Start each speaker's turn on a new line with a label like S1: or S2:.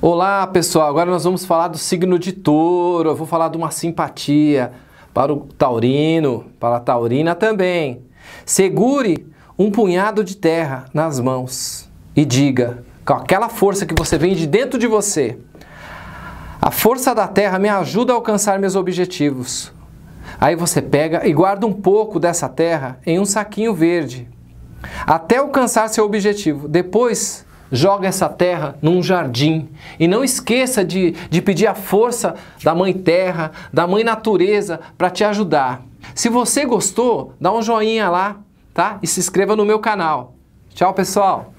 S1: Olá pessoal, agora nós vamos falar do signo de Touro. Eu vou falar de uma simpatia para o taurino, para a taurina também. Segure um punhado de terra nas mãos e diga, com aquela força que você vem de dentro de você: a força da terra me ajuda a alcançar meus objetivos. Aí você pega e guarda um pouco dessa terra em um saquinho verde, até alcançar seu objetivo. Depois, joga essa terra num jardim. E não esqueça de pedir a força da Mãe Terra, da Mãe Natureza, para te ajudar. Se você gostou, dá um joinha lá, tá? E se inscreva no meu canal. Tchau, pessoal!